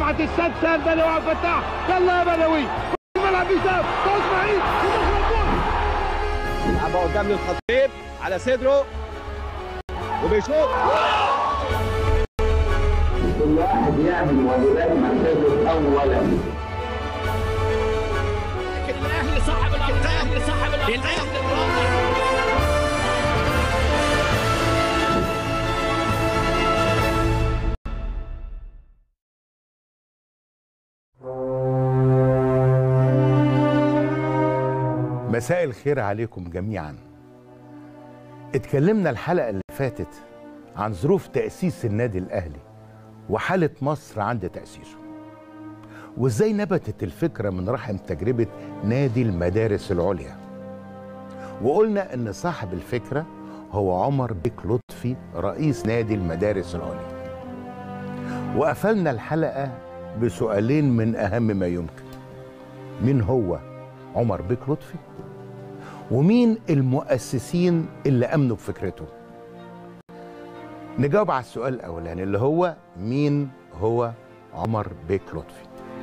تحت السادسه البدوي عبد الفتاح، يلا يا بدوي الملعب بيساب اسماعيل لعبها قدام للخطيب على صدره وبيشوط. كل واحد يعمل واجبات مركزه اولا. الاهلي صاحب الارض، الاهلي صاحب الارض، الاهلي الرابع. مساء الخير عليكم جميعا. اتكلمنا الحلقة اللي فاتت عن ظروف تأسيس النادي الأهلي وحالة مصر عند تأسيسه، وازاي نبتت الفكرة من رحم تجربة نادي المدارس العليا. وقلنا ان صاحب الفكرة هو عمر بيك لطفي رئيس نادي المدارس العليا. وقفلنا الحلقة بسؤالين من أهم ما يمكن: مين هو عمر بيك لطفي؟ ومين المؤسسين اللي امنوا بفكرته؟ نجاوب على السؤال الاولاني اللي هو مين هو عمر بيك لطفي.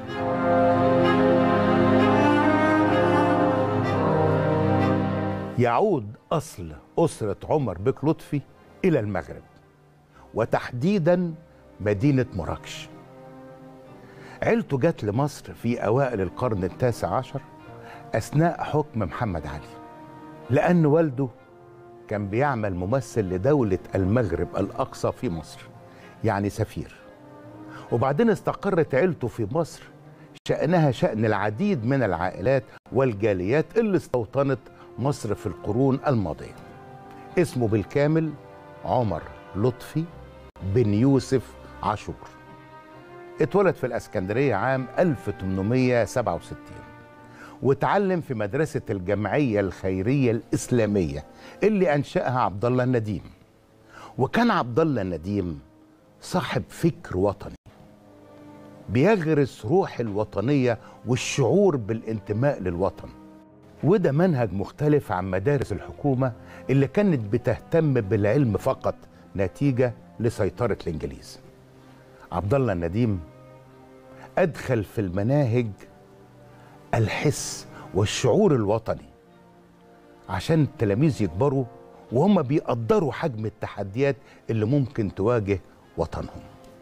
يعود اصل اسره عمر بيك لطفي الى المغرب، وتحديدا مدينه مراكش. عيلته جت لمصر في اوائل القرن التاسع عشر اثناء حكم محمد علي، لأن والده كان بيعمل ممثل لدولة المغرب الأقصى في مصر، يعني سفير. وبعدين استقرت عيلته في مصر، شأنها شأن العديد من العائلات والجاليات اللي استوطنت مصر في القرون الماضية. اسمه بالكامل عمر لطفي بن يوسف عاشور. اتولد في الإسكندرية عام 1867، واتعلم في مدرسة الجمعية الخيرية الإسلامية اللي أنشأها عبد الله النديم. وكان عبد الله النديم صاحب فكر وطني بيغرس روح الوطنية والشعور بالانتماء للوطن، وده منهج مختلف عن مدارس الحكومة اللي كانت بتهتم بالعلم فقط نتيجة لسيطرة الإنجليز. عبد الله النديم أدخل في المناهج الحس والشعور الوطني عشان التلاميذ يكبروا وهم بيقدروا حجم التحديات اللي ممكن تواجه وطنهم.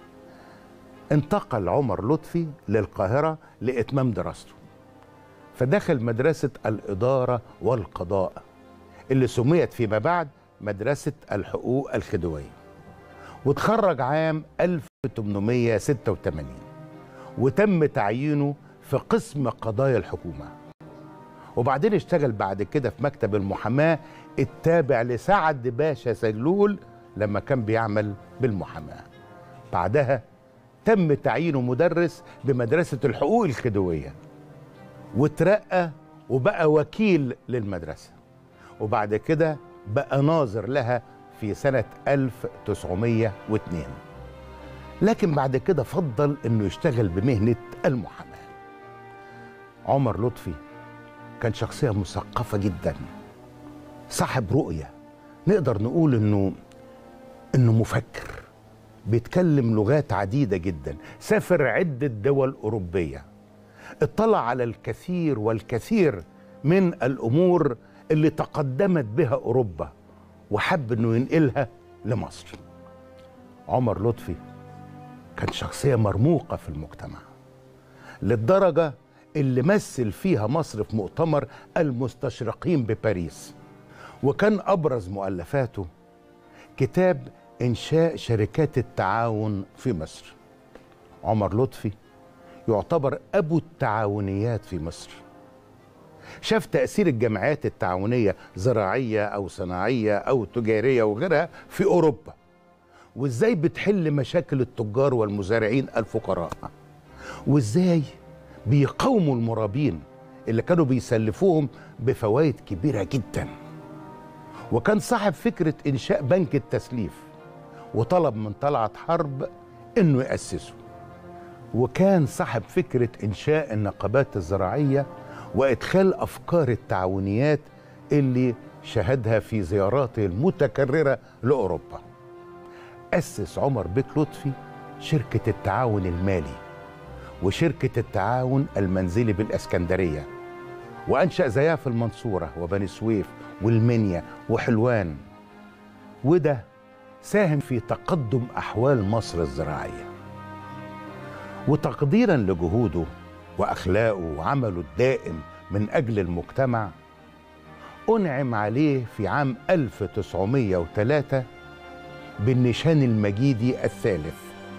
انتقل عمر لطفي للقاهرة لإتمام دراسته، فدخل مدرسة الإدارة والقضاء اللي سميت فيما بعد مدرسة الحقوق الخديوية، وتخرج عام 1886 وتم تعيينه في قسم قضايا الحكومة. وبعدين اشتغل بعد كده في مكتب المحاماة التابع لسعد باشا سلول لما كان بيعمل بالمحاماة. بعدها تم تعيينه مدرس بمدرسة الحقوق الخديوية، وترقى وبقى وكيل للمدرسة، وبعد كده بقى ناظر لها في سنة 1902. لكن بعد كده فضل انه يشتغل بمهنة المحاماة. عمر لطفي كان شخصية مثقفة جدا، صاحب رؤية، نقدر نقول انه مفكر، بيتكلم لغات عديدة جدا، سافر عدة دول أوروبية، اطلع على الكثير والكثير من الأمور اللي تقدمت بها أوروبا وحب انه ينقلها لمصر. عمر لطفي كان شخصية مرموقة في المجتمع للدرجة اللي مثل فيها مصر في مؤتمر المستشرقين بباريس. وكان أبرز مؤلفاته كتاب إنشاء شركات التعاون في مصر. عمر لطفي يعتبر أبو التعاونيات في مصر. شاف تأثير الجمعيات التعاونية زراعية أو صناعية أو تجارية وغيرها في أوروبا، وإزاي بتحل مشاكل التجار والمزارعين الفقراء، وإزاي بيقاوموا المرابين اللي كانوا بيسلفوهم بفوائد كبيرة جدا. وكان صاحب فكرة إنشاء بنك التسليف، وطلب من طلعت حرب إنه يأسسه. وكان صاحب فكرة إنشاء النقابات الزراعية وإدخال أفكار التعاونيات اللي شهدها في زياراته المتكررة لأوروبا. أسس عمر بيك لطفي شركة التعاون المالي، وشركة التعاون المنزلي بالإسكندرية، وأنشأ زيها في المنصورة وبني سويف والمنيا وحلوان، وده ساهم في تقدم أحوال مصر الزراعية. وتقديرا لجهوده وأخلاقه وعمله الدائم من أجل المجتمع، أنعم عليه في عام 1903 بالنشان المجيدي الثالث،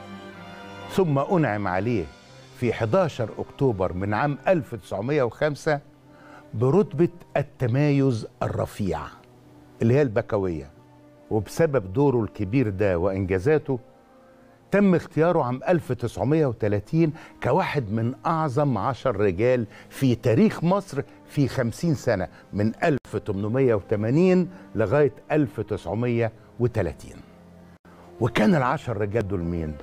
ثم أنعم عليه في 11 أكتوبر من عام 1905 برتبة التمايز الرفيع اللي هي البكوية. وبسبب دوره الكبير ده وإنجازاته تم اختياره عام 1930 كواحد من أعظم 10 رجال في تاريخ مصر في 50 سنة من 1880 لغاية 1930. وكان ال10 رجال دول مين؟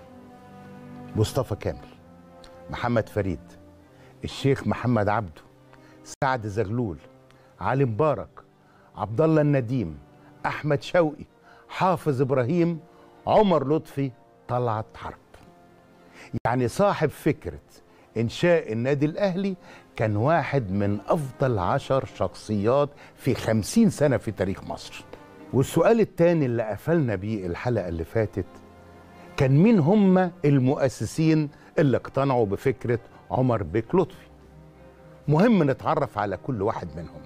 مصطفى كامل، محمد فريد، الشيخ محمد عبده، سعد زغلول، علي مبارك، عبد الله النديم، أحمد شوقي، حافظ إبراهيم، عمر لطفي، طلعت حرب. يعني صاحب فكرة إنشاء النادي الأهلي كان واحد من أفضل 10 شخصيات في 50 سنة في تاريخ مصر. والسؤال الثاني اللي قفلنا بيه الحلقة اللي فاتت كان مين هم المؤسسين اللي اقتنعوا بفكرة عمر بيك لطفي. مهم نتعرف على كل واحد منهم،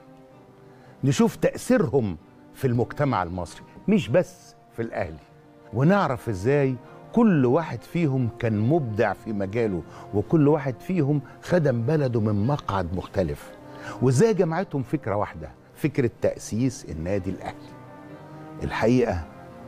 نشوف تأثيرهم في المجتمع المصري مش بس في الأهلي، ونعرف إزاي كل واحد فيهم كان مبدع في مجاله، وكل واحد فيهم خدم بلده من مقعد مختلف، وإزاي جمعتهم فكرة واحدة، فكرة تأسيس النادي الأهلي. الحقيقة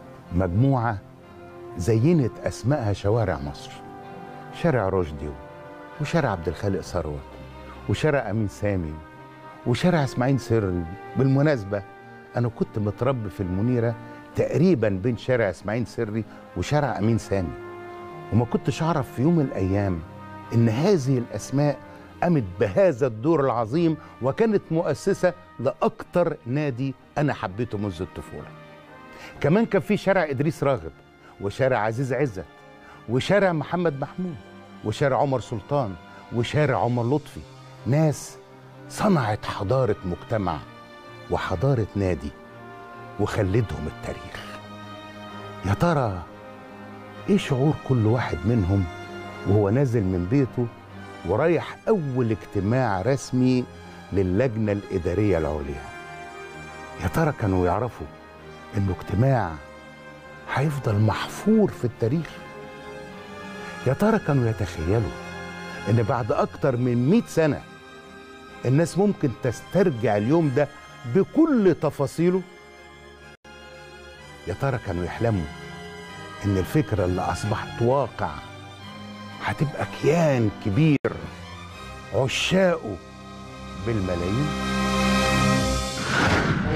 مجموعة زينت أسمائها شوارع مصر، شارع رشدي وشارع عبد الخالق ثروت وشارع أمين سامي وشارع إسماعيل سري. بالمناسبة أنا كنت متربي في المنيرة تقريبا بين شارع إسماعيل سري وشارع أمين سامي، وما كنتش أعرف في يوم من الأيام إن هذه الأسماء قامت بهذا الدور العظيم، وكانت مؤسسة لأكتر نادي أنا حبيته منذ الطفولة. كمان كان في شارع إدريس راغب وشارع عزيز عزت وشارع محمد محمود وشارع عمر سلطان وشارع عمر لطفي، ناس صنعت حضارة مجتمع وحضارة نادي وخلدهم التاريخ. يا ترى ايه شعور كل واحد منهم وهو نازل من بيته ورايح أول اجتماع رسمي للجنة الإدارية العليا؟ يا ترى كانوا يعرفوا إنه اجتماع هيفضل محفور في التاريخ؟ يا ترى كانوا يتخيلوا إن بعد أكتر من 100 سنة الناس ممكن تسترجع اليوم ده بكل تفاصيله؟ يا ترى كانوا يحلموا إن الفكرة اللي أصبحت واقع هتبقى كيان كبير عشاقه بالملايين؟